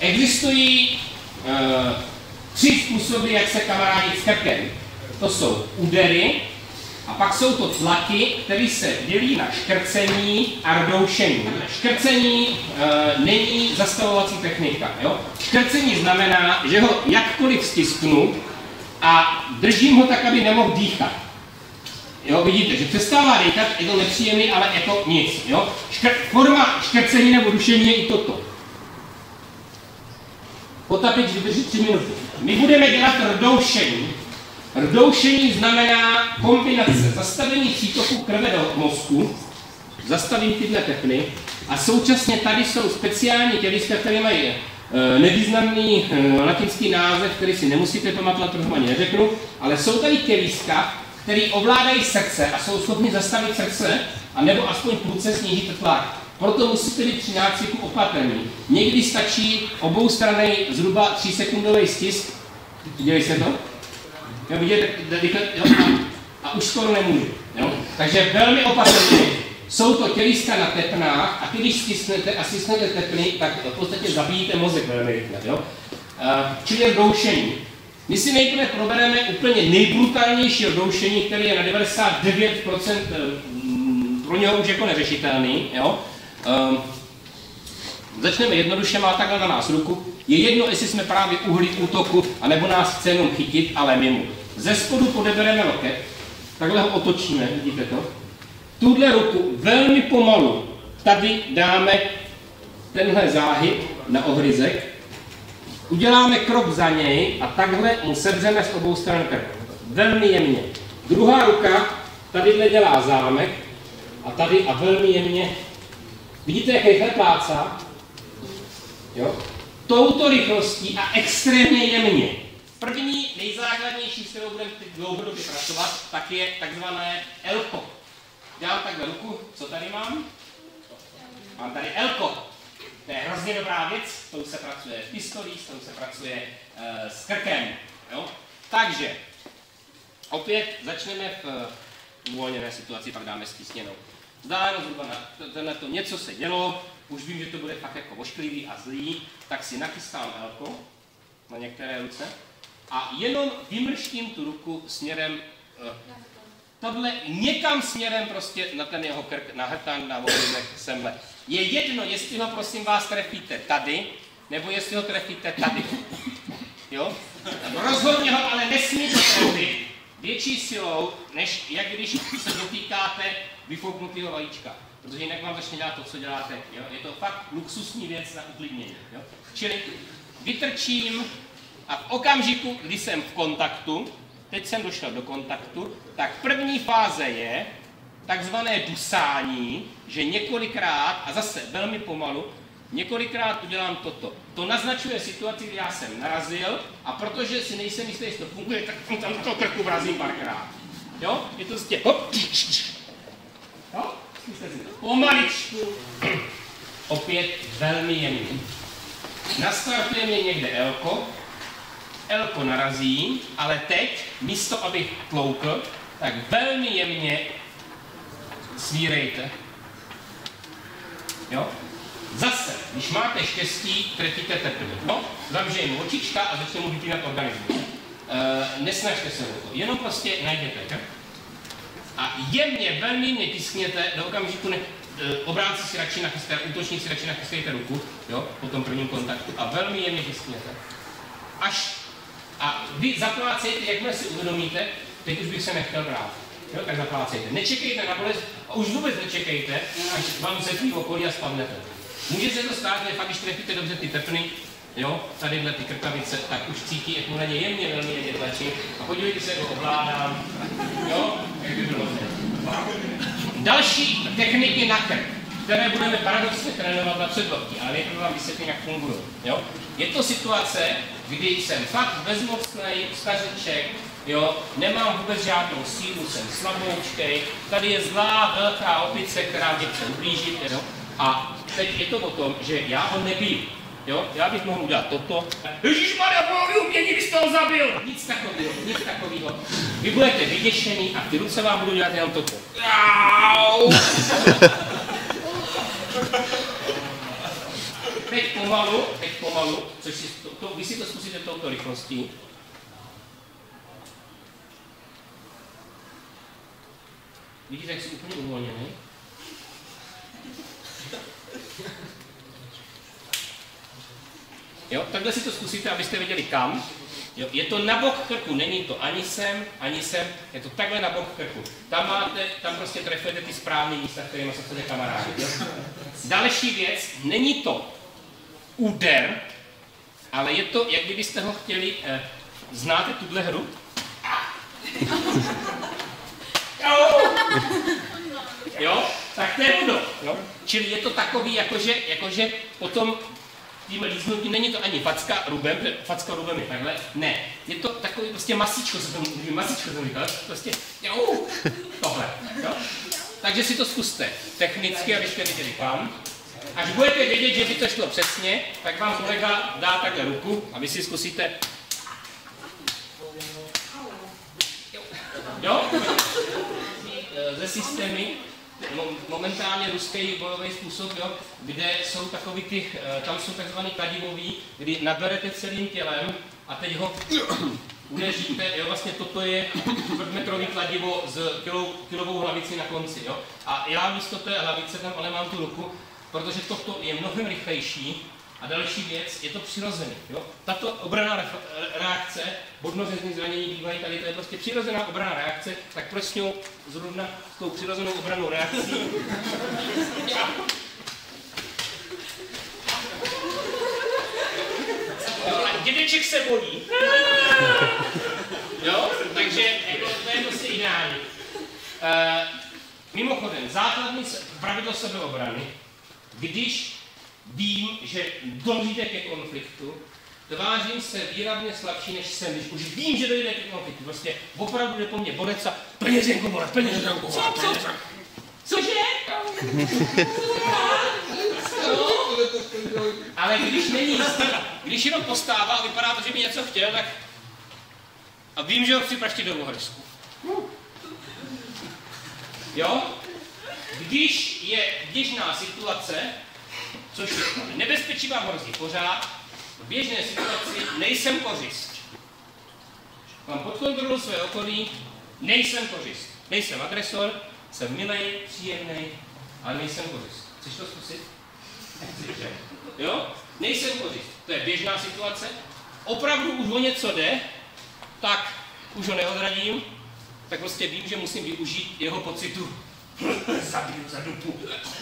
Existují 3 způsoby, jak se kamarádit s krkem. To jsou údery, a pak jsou to tlaky, které se dělí na škrcení a rdoušení. Škrcení není zastavovací technika. Jo? Škrcení znamená, že ho jakkoliv stisknu a držím ho tak, aby nemohl dýchat. Jo, vidíte, že přestává dýchat, je to nepříjemný, ale je to nic. Jo? Forma škrcení nebo dušení je i toto. Potapič vydrží 3 minuty. My budeme dělat rdoušení. Rdoušení znamená kombinace zastavení přítoku krve do mozku, zastavím tyhle tepny a současně tady jsou speciální těliska, které mají nevýznamný latinský název, který si nemusíte pamatovat, protože ani neřeknu, ale jsou tady těliska, které ovládají srdce a jsou schopni zastavit srdce, anebo aspoň prudce snížit tlak. Proto musíte být při nácviku opatrní. Někdy stačí oboustranný zhruba 3sekundový stisk. Dělej se to? Jo, vidíte, a už skoro nemůžu. Jo? Takže velmi opatrně. Jsou to těliska na tepnách a když stisnete a stisnete tepny, tak v podstatě zabijíte mozek velmi rychle. Jo? Čili rdoušení. My si nejprve probereme úplně nejbrutálnější rdoušení, který je na 99% pro něho už jako neřešitelný. Jo? Začneme jednoduše, má takhle na nás ruku. Je jedno, jestli jsme právě uhlí útoku, anebo nás chce jenom chytit, ale mimo. Ze spodu podebereme loket, takhle ho otočíme, vidíte to? Tuhle ruku velmi pomalu tady dáme tenhle záhyb na ohryzek, uděláme krok za něj a takhle mu sevřeme z obou stran krk. Velmi jemně. Druhá ruka tadyhle dělá zámek a tady a velmi jemně. Vidíte, jak rychle plácá? Jo? Touto rychlostí a extrémně jemně. První nejzákladnější, s kterou budeme teď dlouhodobě pracovat, tak je takzvané elko. Dělám takhle ruku, co tady mám? Mám tady elko. To je hrozně dobrá věc, s tou se pracuje v pistolí, s tou se pracuje s krkem. Jo? Takže, opět začneme v uvolněné situaci, pak dáme stisněnou. Vzdálenost zhruba na tenhleto něco se dělo, už vím, že to bude fakt jako ošklivý a zlý, tak si nachystám elko na některé ruce a jenom vymrštím tu ruku směrem, tohle někam směrem prostě na ten jeho krk, na hrtan, na ohryzek, semhle. Je jedno, jestli ho prosím vás trefíte tady, nebo jestli ho trefíte tady. Jo? Rozhodně ho ale nesmíte trefit větší silou, než jak když se dotýkáte vyfouknutého vajíčka. Protože jinak vám začne dělat to, co děláte. Jo? Je to fakt luxusní věc na uklidnění. Jo? Čili vytrčím a v okamžiku, kdy jsem v kontaktu, teď jsem došel do kontaktu, tak první fáze je takzvané dusání, že několikrát, a zase velmi pomalu, několikrát udělám toto. To naznačuje situaci, kdy já jsem narazil a protože si nejsem jistý, jestli to funguje, tak tam to krku vrazím párkrát. Jo? Je to prostě hop. Jo? Pomaličku. Opět velmi jemný. Nastartuje mě někde elko. Elko narazí, ale teď, místo abych tloukl, tak velmi jemně svírejte. Jo? Zase, když máte štěstí, trefíte tepny. No, zavřeji mu očička a začne mu vypínat organismus. Nesnažte se o to, jenom prostě najděte. A jemně, velmi jemně tiskněte do okamžiku, obránci si radši nachystají, útočník si radši nachystejte ruku, jo, po tom prvním kontaktu a velmi jemně tiskněte. A vy zaplácejte, jakmile si uvědomíte, teď už bych se nechtěl brát. Jo, tak zaplácejte. Nečekejte na bolest a už vůbec nečekejte, až vám zetlí okolí a spadnete. Může se to stát, že fakt, když trefíte dobře ty tepny, jo, tadyhle ty krkavice, tak už cítí, jak mu na ně jemně velmi jemně tlačí. A podívejte se, jak ho ovládám. Jo, jak by bylo. Další techniky na krk, které budeme paradoxně trénovat na předloktí, ale nejprve vám vysvětlím, jak fungují. Je to situace, kdy jsem fakt bezmocný stařeček, jo, nemám vůbec žádnou sílu, jsem slaboučkej, tady je zlá velká opice, která mě chce ublížit, jo, a teď je to o tom, že já ho nebiju. Jo, já bych mohl udělat toto. Ježišmarja, bolový umění, vy jste ho zabil! Nic takového. Vy budete vyděšený a ty ruce vám budou dělat jenom toto. teď pomalu, což si vy si to zkusíte touto rychlostí. Vidíte, jak jsi úplně uvolněný? Jo, takhle si to zkusíte, abyste věděli kam. Jo, je to na bok krku, není to ani sem, je to takhle na bok krku. Tam prostě trefujete ty správné místa, kterými se chcete kamarádi. Další věc, není to úder, ale je to, jak kdybyste ho chtěli, znáte tuhle hru? Jo, tak to je ono. Jo? Čili je to takový, jakože potom tím líznutím není to ani facka rubem je takhle, ne. Je to takový prostě masíčko, se tomu říká, prostě, tohle, jo. Takže si to zkuste technicky, abyste viděli kam. Až budete vědět, že by to šlo přesně, tak vám kolega dá takhle ruku a vy si zkusíte. Jo? Ze systémy, momentálně ruský bojový způsob, jo, kde jsou takový ty, tam jsou takzvaný kadivový, kdy naberete celým tělem a teď ho udeříte, jo, vlastně toto je čtvrtmetrový kladivo s kilovou hlavici na konci, jo. A já místo té hlavice tam ale mám tu ruku, protože toto je mnohem rychlejší. A další věc, je to přirozený. Jo? Tato obranná reakce, bodnořezní zranění bývají tady, to je prostě přirozená obranná reakce, tak proč s ňou zrovna s tou přirozenou obrannou reakcí? Jo, a dědeček se bojí. Jo? Takže jako, to je prostě ideální. Mimochodem, základní pravidlo sebeobrany, když vím, že dojde ke konfliktu, tvářím se výrazně slabší, než jsem, když už vím, že dojde ke konfliktu. Prostě opravdu jde po mně bodec a peněženku, vole, peněženku, vole, cože? Ale když není jistý, když jenom postává a vypadá to, že by něco chtěl, tak a vím, že ho chci praštit do ohrsku. Jo? Když je běžná situace, což nebezpečí vám hrozí pořád, v běžné situaci nejsem kořist. Mám pod kontrolou své okolí, nejsem kořist. Nejsem agresor, jsem milej, příjemnej, ale nejsem kořist. Chceš to zkusit? Jo? Nejsem kořist. To je běžná situace. Opravdu už o něco jde, tak už ho neodradím, tak prostě vím, že musím využít jeho pocitu. Zabiju za dupu.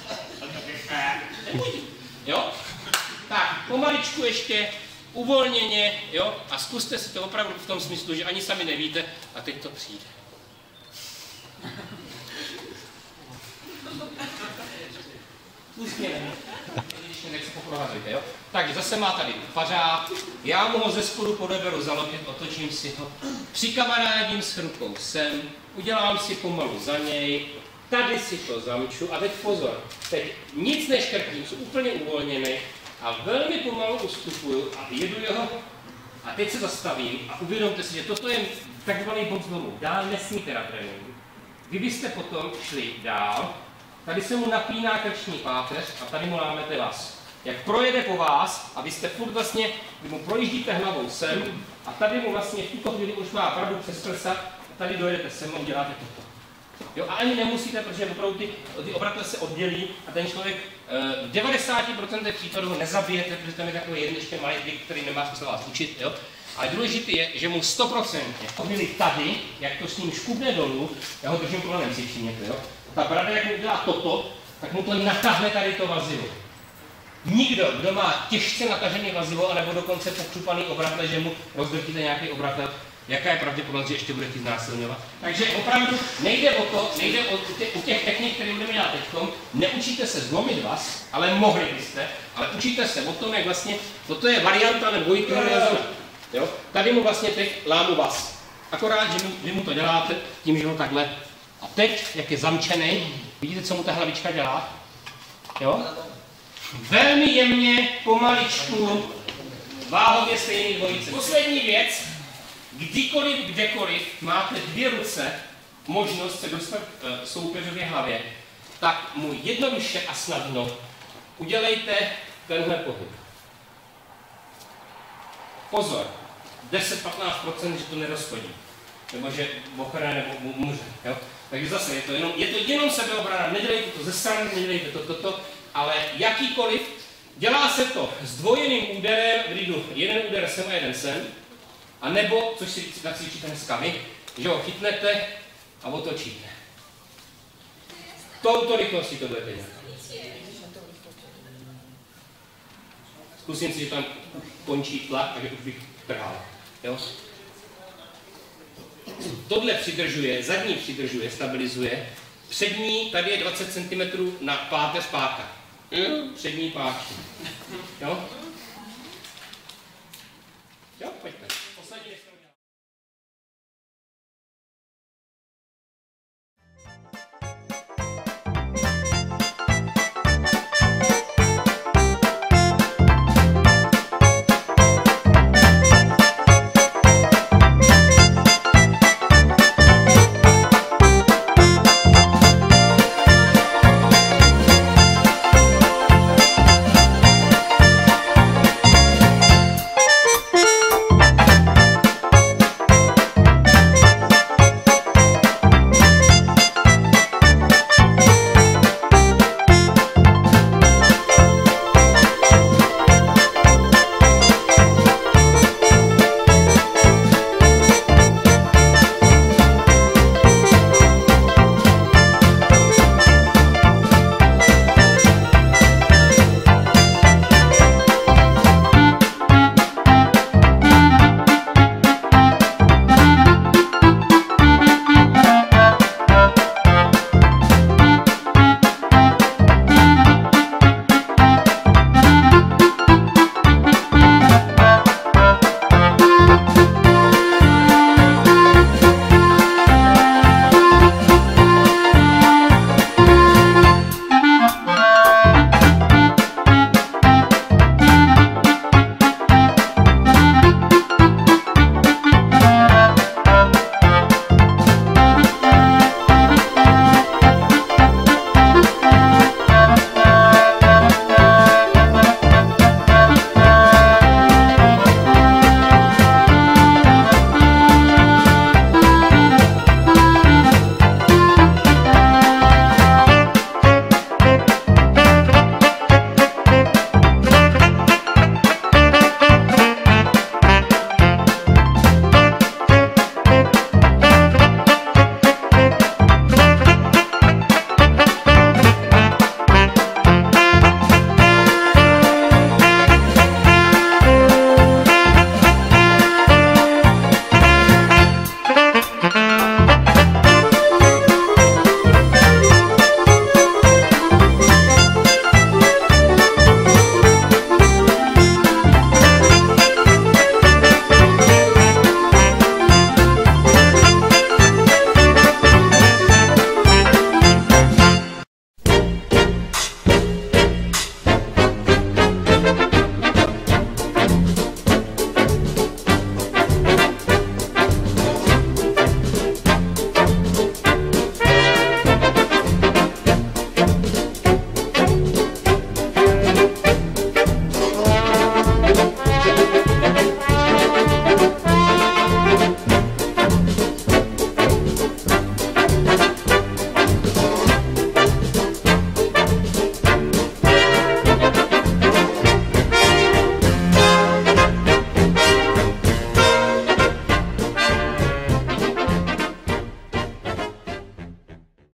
Jo? Tak, pomaličku ještě, uvolněně, jo? A zkuste si to opravdu v tom smyslu, že ani sami nevíte a teď to přijde. Úsměvně. Tak se poprovázujte, jo? Takže zase má tady pařád, já mu ho ze spodu podeberu za loket, otočím si ho, přikamarádím s rukou sem, udělám si pomalu za něj, tady si to zamču a teď pozor, teď nic neškrtím, jsem úplně uvolněný a velmi pomalu ustupuju a jedu jeho a teď se zastavím a uvědomte si, že toto je takzvaný bod zlomu, dál nesmíte na tréninku. Kdybyste potom šli dál, tady se mu napíná krční páteř a tady mu lámete vás. Jak projede po vás a vy jste furt vlastně, vy mu projíždíte hlavou sem a tady mu vlastně v tuto chvíli už má pravdu přes prsa a tady dojedete sem a uděláte toto. Jo, a ani nemusíte, protože opravdu ty obratle se oddělí a ten člověk v 90% případů ho nezabijete, protože tam je takový jeden ještě malý trik, který nemá smysl vás učit. Jo? Ale důležité je, že mu 100% chvíli tady, jak to s ním škubne dolů, já ho držím kolanem si všimněte, jo? Ta brada, jak mu udělá toto, tak mu to natáhne tady to vazivo. Nikdo, kdo má těžce natažený vazivo, anebo dokonce pokřupaný obratle, že mu rozdrtíte nějaký obratel, jaká je pravděpodobnost, že ještě bude chtít znásilňovat. Takže opravdu nejde o to, nejde o u těch technik, které budeme dělat teďkom, neučíte se zlomit vás, ale mohli byste, ale učíte se o tom, jak vlastně, toto je varianta nebo dvojitého rezona. Jo? Tady mu vlastně teď lámu vás. Akorát, že vy mu to děláte tím, že ho takhle. A teď, jak je zamčený, vidíte, co mu ta hlavička dělá? Jo? Velmi jemně, pomaličku, váhově stejný dvojice. Poslední věc, kdykoliv, kdekoliv máte dvě ruce možnost se dostat soupeřově hlavě, tak mu jednoduše a snadno udělejte tenhle pohyb. Pozor, 10-15%, že to nerozchodí. Nebo že ochrane nebo může. Jo? Takže zase je to jenom sebeobrana, nedělejte to ze strany, nedělejte to, ale jakýkoliv, dělá se to s dvojeným úderem, kdy jdu jeden úder sem a jeden sem, a nebo, což si nacvičíte dneska vy, že ho chytnete a otočíte. Touto rychlostí to budete dělat. Zkusím si, že tam končí tlak, takže už bych trhal. Jo? Tohle přidržuje, zadní přidržuje, stabilizuje. Přední, tady je 20 cm na páteř páka. Přední páčí. Jo? Jo, pojď.